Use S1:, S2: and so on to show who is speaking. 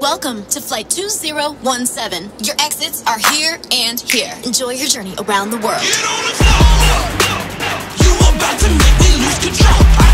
S1: Welcome to Flight 2017. Your exits are here and here. Enjoy your journey around the world.
S2: Get on the floor. You about to make me lose control.